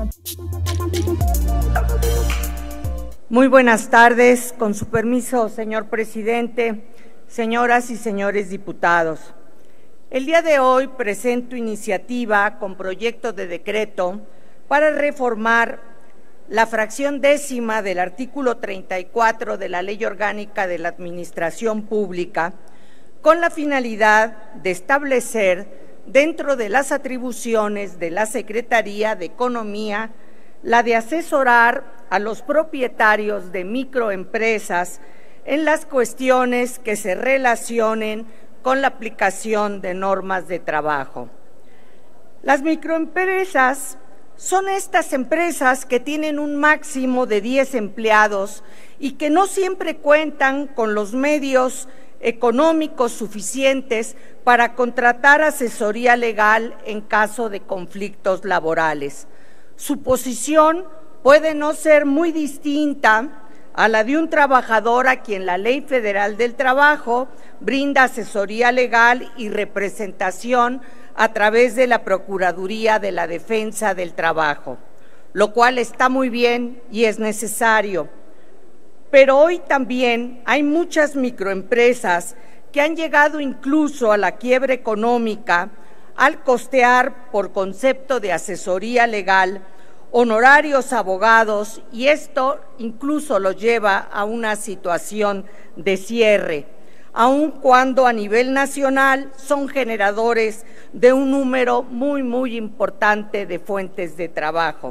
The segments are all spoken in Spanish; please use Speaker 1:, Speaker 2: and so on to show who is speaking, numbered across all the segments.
Speaker 1: Muy buenas tardes. Con su permiso, señor presidente, señoras y señores diputados. El día de hoy presento iniciativa con proyecto de decreto para reformar la fracción 10ª del artículo 34 de la Ley Orgánica de la Administración Pública, con la finalidad de establecer dentro de las atribuciones de la Secretaría de Economía la de asesorar a los propietarios de microempresas en las cuestiones que se relacionen con la aplicación de normas de trabajo. Las microempresas son estas empresas que tienen un máximo de 10 empleados y que no siempre cuentan con los medios económicos suficientes para contratar asesoría legal en caso de conflictos laborales. Su posición puede no ser muy distinta a la de un trabajador a quien la Ley Federal del Trabajo brinda asesoría legal y representación a través de la Procuraduría de la Defensa del Trabajo, lo cual está muy bien y es necesario. Pero hoy también hay muchas microempresas que han llegado incluso a la quiebra económica al costear por concepto de asesoría legal honorarios abogados, y esto incluso los lleva a una situación de cierre, aun cuando a nivel nacional son generadores de un número muy importante de fuentes de trabajo.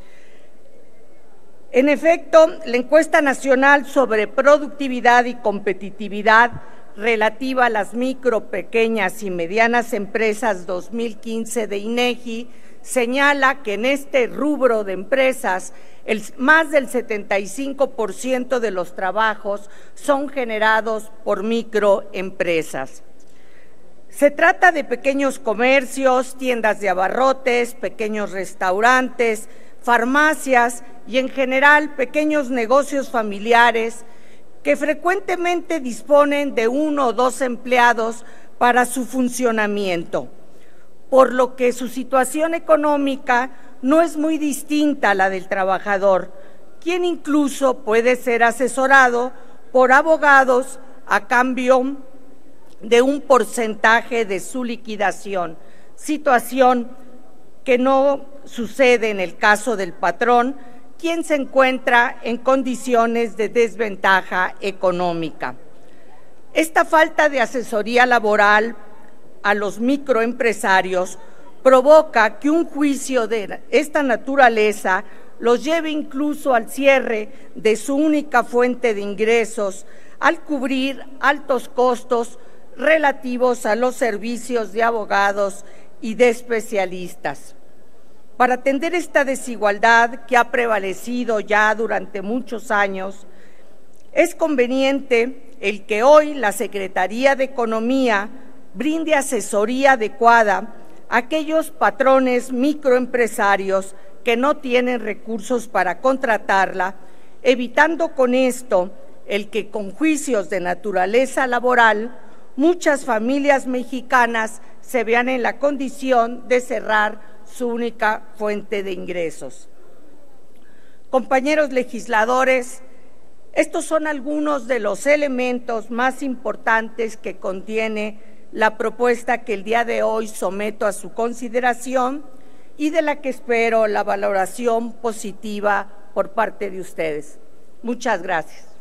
Speaker 1: En efecto, la encuesta nacional sobre productividad y competitividad relativa a las micro, pequeñas y medianas empresas 2015 de INEGI señala que en este rubro de empresas más del 75% de los trabajos son generados por microempresas. Se trata de pequeños comercios, tiendas de abarrotes, pequeños restaurantes, farmacias y en general pequeños negocios familiares que frecuentemente disponen de 1 o 2 empleados para su funcionamiento, por lo que su situación económica no es muy distinta a la del trabajador, quien incluso puede ser asesorado por abogados a cambio de un porcentaje de su liquidación, situación que no sucede en el caso del patrón, quien se encuentra en condiciones de desventaja económica. Esta falta de asesoría laboral a los microempresarios provoca que un juicio de esta naturaleza los lleve incluso al cierre de su única fuente de ingresos, al cubrir altos costos relativos a los servicios de abogados y de especialistas. Para atender esta desigualdad que ha prevalecido ya durante muchos años, es conveniente el que hoy la Secretaría de Economía brinde asesoría adecuada a aquellos patrones microempresarios que no tienen recursos para contratarla, evitando con esto el que con juicios de naturaleza laboral muchas familias mexicanas se vean en la condición de cerrar su única fuente de ingresos. Compañeros legisladores, estos son algunos de los elementos más importantes que contiene la propuesta que el día de hoy someto a su consideración y de la que espero la valoración positiva por parte de ustedes. Muchas gracias.